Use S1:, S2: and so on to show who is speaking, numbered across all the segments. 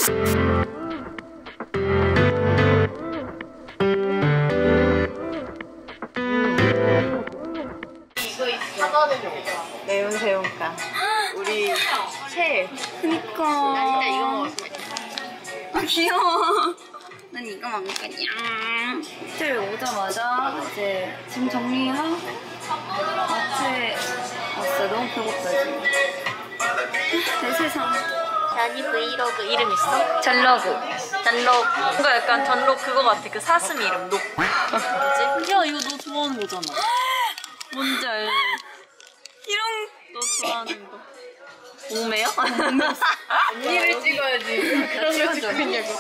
S1: 매운 새우깡. 우리 셰프.
S2: 그니까.
S1: 나 진짜 이거 먹을 거야.
S2: 아 귀여워. 난 이거 먹을 거냐. 호텔 오자마자 이제 짐 정리하고 마트에 왔어요. 너무 배고파 지금. 내 세상.
S1: 자니 브이로그 이름 있어?
S2: 전러그.
S1: 전록. 뭔가 약간 전록 그거 같아. 그 사슴 이름 녹. 뭐지?
S3: 야 이거 너 좋아하는 거잖아.
S2: 뭔지 알지? 이런
S3: 너 좋아하는 거.
S2: 몸매요?
S1: 언니를 찍어야지. 그런 걸 찍고 있냐고.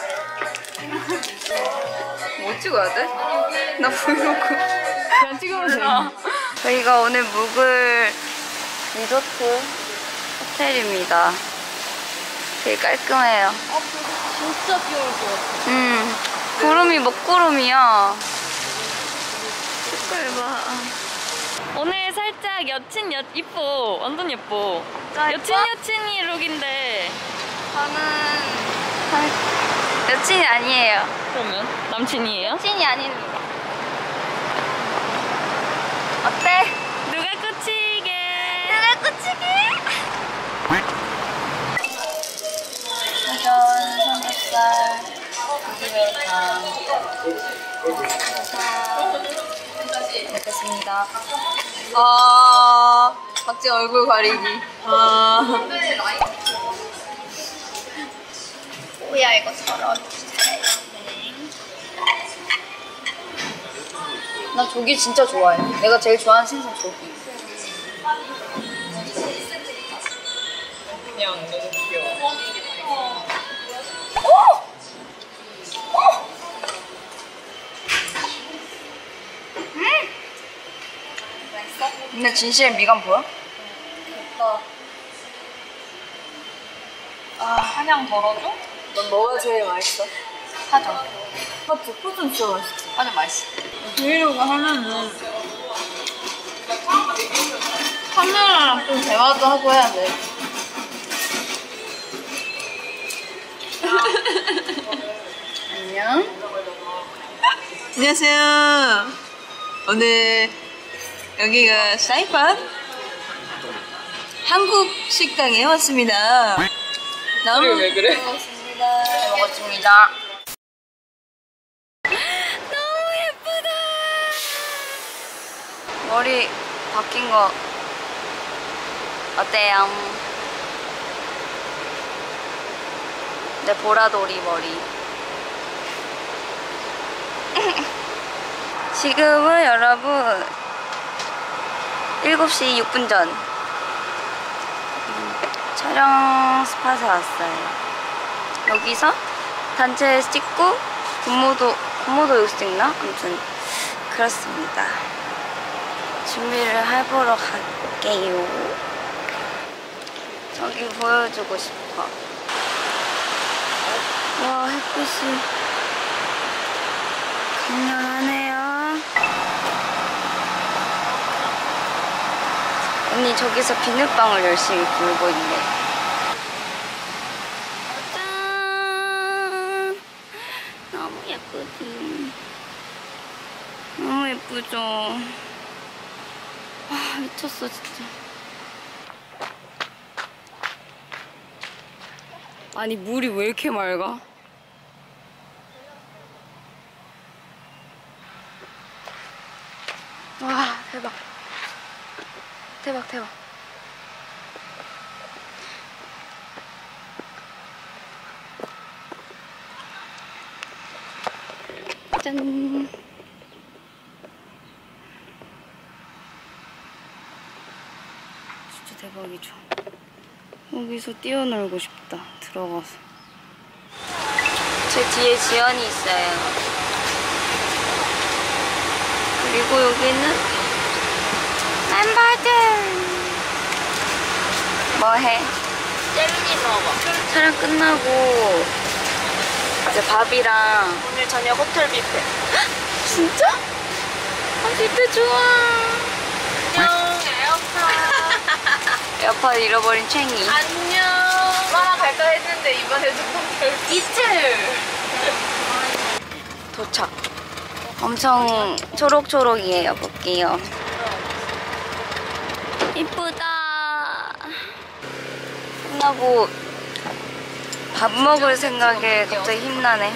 S2: 뭐 찍어야 돼? 나 브이로그.
S1: 그냥 찍으면 돼.
S2: 저희가 오늘 묵을 리조트 호텔입니다. 되게 깔끔해요.
S1: 진짜 귀여울 것 같아.
S2: 구름이 먹구름이야. 색깔 봐. 오늘 살짝 여친 이뻐. 완전 예뻐. 여친이 룩인데 저는 여친이 아니에요.
S3: 그러면 남친이에요?
S2: 여친이 아닙니다. 어때? 누가 꽂히게? 짜잔, 삼겹살, 고기회탕. 먹겠습니다. 박지 얼굴 가리기. 뭐야 이거 썰어주세요. 나 조기 진짜 좋아해. 내가 제일 좋아하는 생선 조기.
S1: 그냥 너무 귀여워.
S2: 근데 진실의 미간 보여?
S3: 한양 덜어줘?
S1: 넌 뭐가 제일 맛있어?
S2: 하죠.
S1: 맞지? 포전 진짜 맛있지?
S2: 하죠 맛있어.
S1: 브이로그 하면은 카메라랑 좀 대화도 하고 해야 돼.
S2: 안녕.
S1: 안녕하세요. 오늘 여기가 사이판 한국 식당에 왔습니다. 너무 왜 그래?
S2: 잘 먹었습니다. 너무 예쁘다. 머리 바뀐 거 어때요? 내 보라돌이 머리. 지금은 여러분 7시 6분 전 촬영 스팟에 왔어요. 여기서 단체 찍고 군모도 여기서 찍나? 아무튼 그렇습니다. 준비를 해보러 갈게요. 저기 보여주고 싶어. 와 햇빛이 강렬하네요. 언니 저기서 비눗방울 열심히 불고 있네. 짠! 너무 예쁘지? 너무 예쁘죠? 와 미쳤어 진짜. 아니 물이 왜 이렇게 맑아? 와 대박. 대박. 짠. 진짜 대박이죠. 여기서 뛰어놀고 싶다. 들어가서. 제 뒤에 지연이 있어요. 그리고 여기는 멤버들. 뭐해?
S1: 젤리 먹어.
S2: 촬영 끝나고 이제 밥이랑.
S1: 오늘 저녁 호텔 뷔페.
S2: 진짜? 아 뷔페 좋아.
S1: 안녕 에어팟.
S2: 에어팟 잃어버린 챙이.
S1: 안녕. 엄마랑 갈까 했는데 이번에 좀
S2: 이틀 도착. 엄청 초록초록이에요. 볼게요. 이쁘다. 끝나고 밥 먹을 생각에 갑자기 힘나네.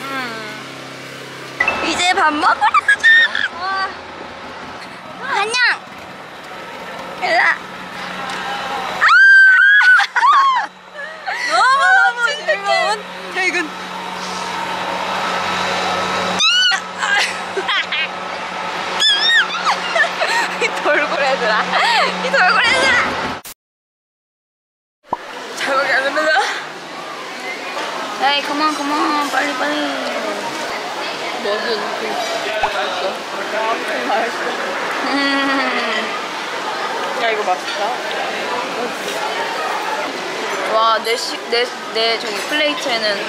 S2: 이제 밥 먹으러 가자. 안녕. 일라. 너무 즐거운 퇴근. 이 돌고래들아. 이 돌고래들아. 잘 먹게 안 됩니다. 에이, 그만, 빨리.
S3: 뭐든 맛있어. 야 이거 맛있다.
S2: 와, 내 저기 플레이트에는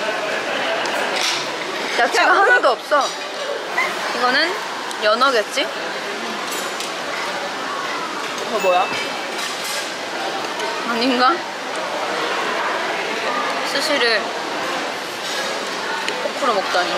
S2: 야채가 하나도 없어. 이거는 연어겠지?
S3: 이거 뭐야?
S2: 아닌가? 스시를 포크로 먹다니.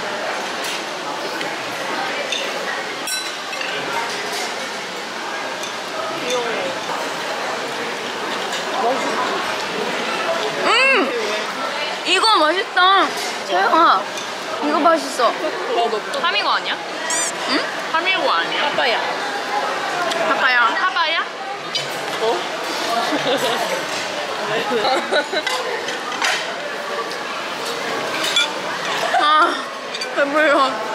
S2: 이거 맛있다. 채영아, 이거 맛있어.
S3: 하미고 아니야?
S2: 응?
S3: 하미고 아니야? 하바야. 하바야? 어?
S2: 아, 배불러.